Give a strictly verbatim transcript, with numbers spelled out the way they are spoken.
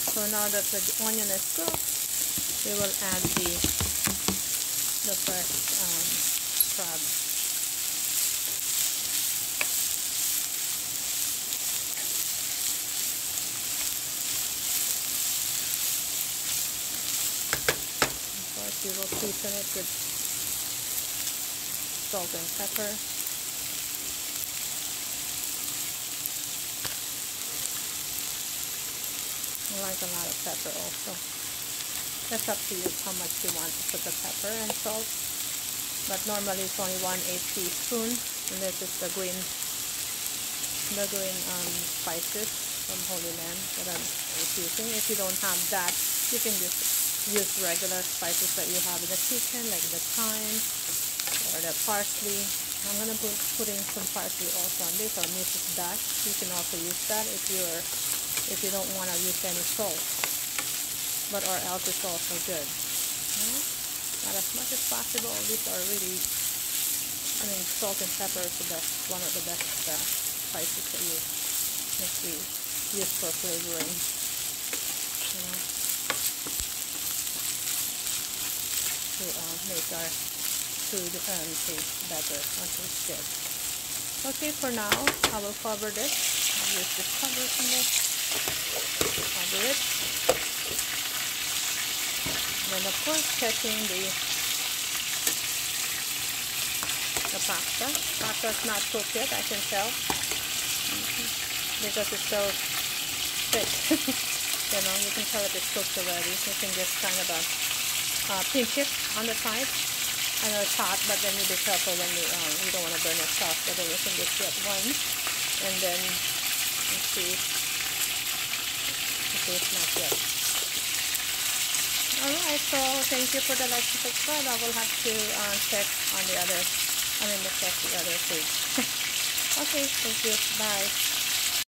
So now that the onion is cooked, we will add the the fresh um, crab. Of course, we will season it with salt and pepper. I like a lot of pepper also. That's up to you how much you want to put the pepper and salt. But normally it's only one eighth teaspoon, and this is the green, the green um, spices from Holy Land that I'm using. If you don't have that, you can just use regular spices that you have in the kitchen, like the thyme or the parsley. I'm gonna put putting some parsley also on this, or Missus Dash. You can also use that if you're if you don't want to use any salt, but or else it's also good. Yeah? But as much as possible, these are really, I mean, salt and pepper is the best, one of the best uh, spices that you that we use for flavoring. You know, to uh, make our food um, taste better, or taste good. Okay, for now, I will cover this. I'll use this cover on this. Cover it. And of course, checking the the pasta. Pasta is not cooked yet, I can tell, mm-hmm. because it's so thick. You know, you can tell if it's cooked already. You can just kind of uh, uh, pinch it on the side. I know it's hot, but then you be careful when you um, you don't want to burn yourself. But then you can just get one, and then you see. Okay, it's not yet. Alright, so thank you for the like and subscribe. I will have to uh, check on the other, I mean, check the other food. Okay, thank you. Bye.